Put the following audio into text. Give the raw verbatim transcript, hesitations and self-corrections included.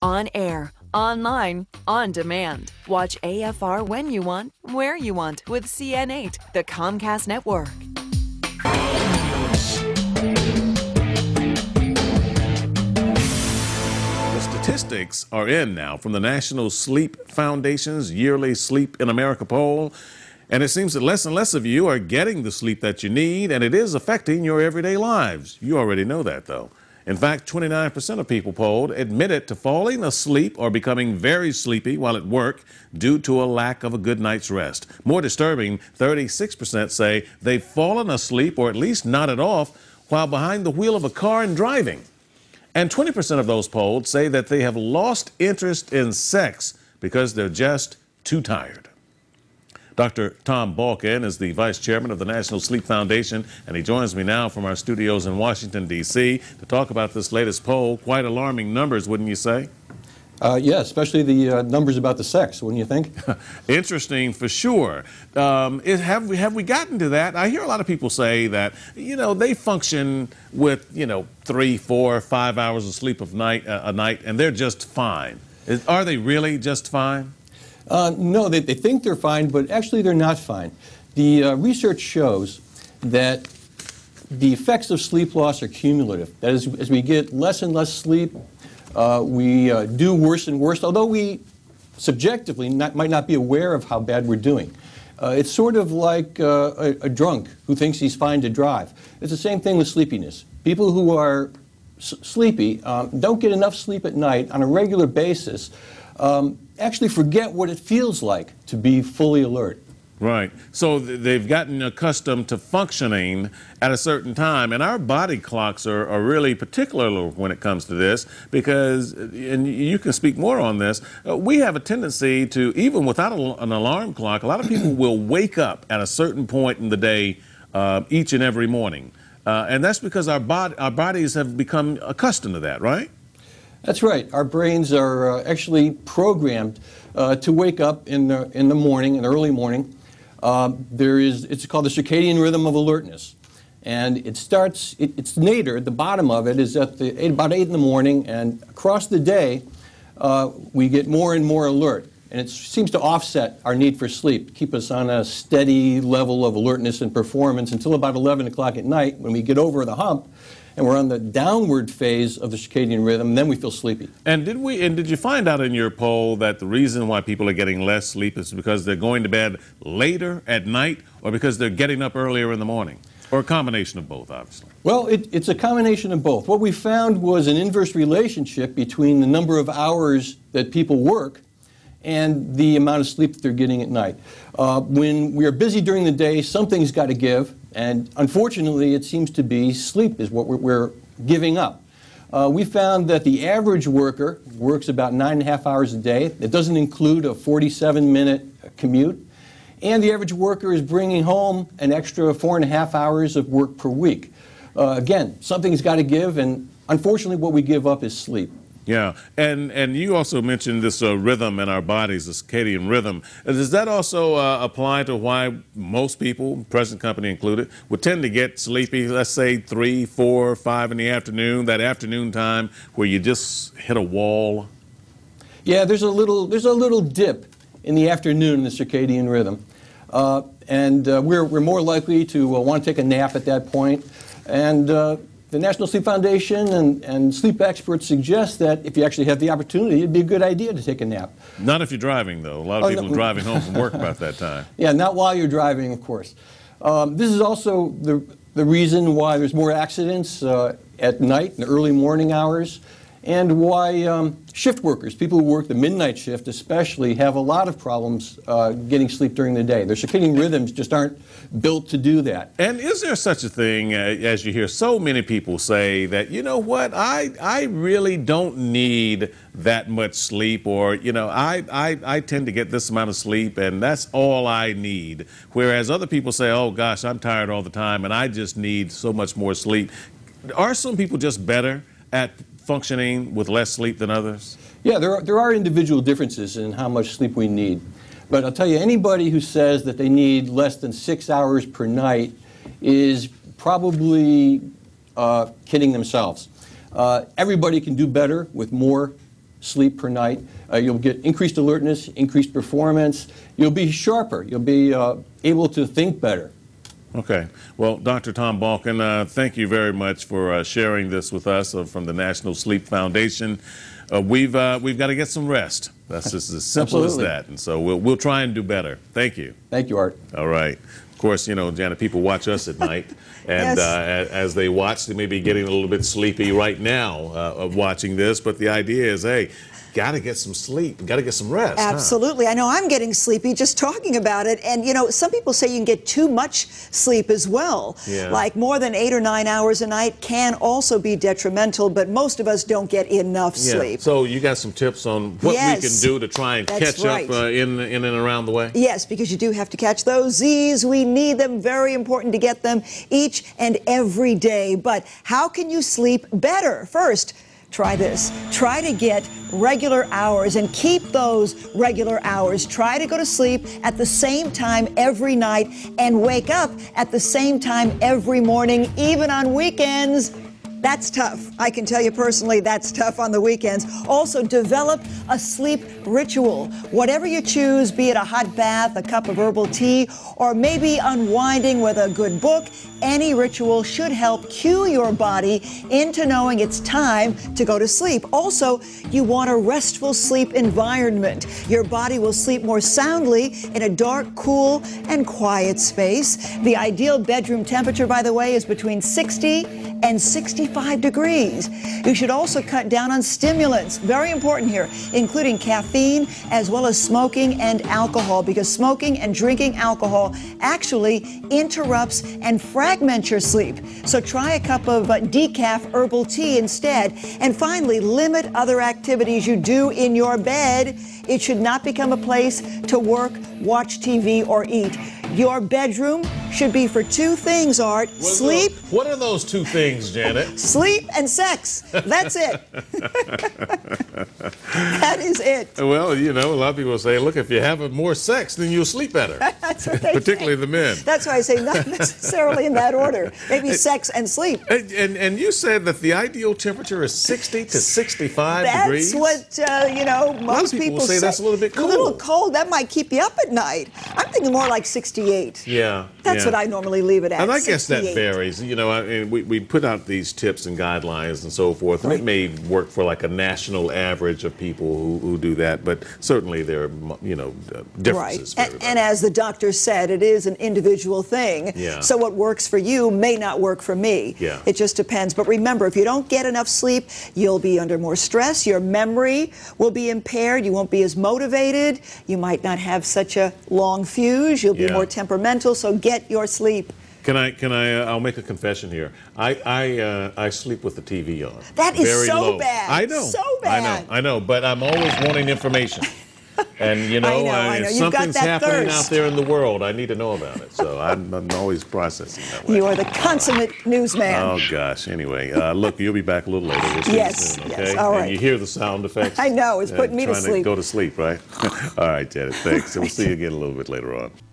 On air, online, on demand. Watch A F R when you want, where you want with C N eight, the Comcast network. The statistics are in now from the National Sleep Foundation's yearly Sleep in America poll. And it seems that less and less of you are getting the sleep that you need, and it is affecting your everyday lives. You already know that, though. In fact, twenty-nine percent of people polled admitted to falling asleep or becoming very sleepy while at work due to a lack of a good night's rest. More disturbing, thirty-six percent say they've fallen asleep or at least nodded off while behind the wheel of a car and driving. And twenty percent of those polled say that they have lost interest in sex because they're just too tired. Doctor Tom Balkin is the vice chairman of the National Sleep Foundation, and he joins me now from our studios in Washington, D C to talk about this latest poll. Quite alarming numbers, wouldn't you say? Uh, yeah, especially the uh, numbers about the sex, wouldn't you think? Interesting for sure. Um, is, have we have we gotten to that? I hear a lot of people say that, you know, they function with, you know, three, four, five hours of sleep of night, uh, a night, and they're just fine. Is, are they really just fine? Uh, no, they, they think they're fine, but actually they're not fine. The uh, research shows that the effects of sleep loss are cumulative. That is, as we get less and less sleep, uh, we uh, do worse and worse, although we subjectively not, might not be aware of how bad we're doing. Uh, it's sort of like uh, a, a drunk who thinks he's fine to drive. It's the same thing with sleepiness. People who are s sleepy, um, don't get enough sleep at night on a regular basis, um, actually forget what it feels like to be fully alert. Right. So th they've gotten accustomed to functioning at a certain time, and our body clocks are, are really particular when it comes to this because, and you can speak more on this, uh, we have a tendency to, even without a, an alarm clock, a lot of people will wake up at a certain point in the day uh, each and every morning. Uh, and that's because our, bod our bodies have become accustomed to that, right? That's right. Our brains are uh, actually programmed uh, to wake up in the, in the morning, in the early morning. Uh, there is, it's called the circadian rhythm of alertness. And it starts, it, it's nadir, the bottom of it is at the, eight, about eight in the morning, and across the day, uh, we get more and more alert. And it seems to offset our need for sleep, keep us on a steady level of alertness and performance until about eleven o'clock at night when we get over the hump and we're on the downward phase of the circadian rhythm, and then we feel sleepy. And did we? And did you find out in your poll that the reason why people are getting less sleep is because they're going to bed later at night, or because they're getting up earlier in the morning, or a combination of both, obviously? Well, it, it's a combination of both. What we found was an inverse relationship between the number of hours that people work and the amount of sleep that they're getting at night. Uh, when we are busy during the day, something's got to give, and unfortunately it seems to be sleep is what we're, we're giving up. Uh, we found that the average worker works about nine and a half hours a day. It doesn't include a forty-seven minute commute. And the average worker is bringing home an extra four and a half hours of work per week. Uh, again, something's got to give, and unfortunately what we give up is sleep. Yeah, and and you also mentioned this uh, rhythm in our bodies, the circadian rhythm. Does that also uh, apply to why most people, present company included, would tend to get sleepy, let's say three, four, five in the afternoon, that afternoon time where you just hit a wall? Yeah, there's a little, there's a little dip in the afternoon in the circadian rhythm. Uh, and uh, we're, we're more likely to uh, want to take a nap at that point. And uh, the National Sleep Foundation and, and sleep experts suggest that if you actually have the opportunity, it'd be a good idea to take a nap. Not if you're driving, though. A lot of oh, people no. are driving home from work about that time. Yeah, not while you're driving, of course. Um, this is also the, the reason why there's more accidents uh, at night, in the early morning hours, and why um, shift workers, people who work the midnight shift especially, have a lot of problems uh, getting sleep during the day. Their circadian rhythms just aren't built to do that. And is there such a thing, uh, as you hear so many people say, that, you know what, I, I really don't need that much sleep, or, you know, I, I, I tend to get this amount of sleep and that's all I need. Whereas other people say, oh gosh, I'm tired all the time and I just need so much more sleep. Are some people just better at functioning with less sleep than others? Yeah, there are, there are individual differences in how much sleep we need. But I'll tell you, anybody who says that they need less than six hours per night is probably uh, kidding themselves. Uh, everybody can do better with more sleep per night, uh, you'll get increased alertness, increased performance. You'll be sharper. You'll be uh, able to think better. Okay. Well, Doctor Tom Balkin, uh, thank you very much for uh, sharing this with us uh, from the National Sleep Foundation. Uh, we've uh, we've got to get some rest. That's just as simple Absolutely. as that. And so we'll we'll try and do better. Thank you. Thank you, Art. All right. Of course, you know, Janet, people watch us at night, and Yes. uh, as they watch, they may be getting a little bit sleepy right now uh, of watching this. But the idea is, hey, got to get some sleep, got to get some rest. huh? Absolutely. I know I'm getting sleepy just talking about it. And, you know, some people say you can get too much sleep as well. Yeah. Like more than eight or nine hours a night can also be detrimental, but most of us don't get enough Yeah. sleep. So you got some tips on what we Yes. can do to try and That's catch right. up uh, in, in and around the way? Yes, because you do have to catch those Z's. We need them. Very important to get them each and every day. But how can you sleep better? First, try this. Try to get regular hours and keep those regular hours. Try to go to sleep at the same time every night and wake up at the same time every morning, even on weekends. That's tough. I can tell you personally, that's tough on the weekends. Also, develop a sleep ritual. Whatever you choose, be it a hot bath, a cup of herbal tea, or maybe unwinding with a good book, any ritual should help cue your body into knowing it's time to go to sleep. Also, you want a restful sleep environment. Your body will sleep more soundly in a dark, cool, and quiet space. The ideal bedroom temperature, by the way, is between sixty and sixty-five degrees. You should also cut down on stimulants, very important here, including caffeine as well as smoking and alcohol, because smoking and drinking alcohol actually interrupts and fragments your sleep. So try a cup of uh, decaf herbal tea instead. And finally, limit other activities you do in your bed. It should not become a place to work, watch T V, or eat. Your bedroom should be for two things, Art. What are Sleep, those- What are those two things, Janet? sleep, and sex. That's it. That is it. Well, you know, a lot of people say, look, if you have more sex, then you'll sleep better. That's what they Particularly say. the men. That's why I say not necessarily in that order. Maybe sex and sleep. And, and, and you said that the ideal temperature is sixty to sixty-five That's degrees? what, uh, you know, most people will say that's a little bit A little cold. cold. That might keep you up at night. I'm thinking more like sixty-eight. Yeah. That's yeah. what I normally leave it at. And I guess that sixty-eight. varies. You know, I mean, we, we put out these tips and guidelines and so forth, and it may work for like a national average of people who, who do that, but certainly there are, you know, uh, differences. Right. For And, everybody. and as the doctor said, it is an individual thing. Yeah. So what works for you may not work for me. Yeah. It just depends. But remember, if you don't get enough sleep, you'll be under more stress. Your memory will be impaired. You won't be as motivated. You might not have such a long fuse. You'll be Yeah. more temperamental. So get your sleep. Can I? Can I? Uh, I'll make a confession here. I I uh, I sleep with the T V on. That is Very so low. bad. I know. So I bad. know. I know. But I'm always wanting information. And you know, I know, I if know. You've got something's that happening thirst. out there in the world, I need to know about it. So I'm, I'm always processing that way. You are the consummate newsman. Oh gosh. Anyway, uh, look, you'll be back a little later. We'll see Yes, you soon, yes, okay? all right. And you hear the sound effects. I know, it's putting me to trying sleep. Go to sleep, right? All right, Janet. Thanks. And we'll see you again a little bit later on.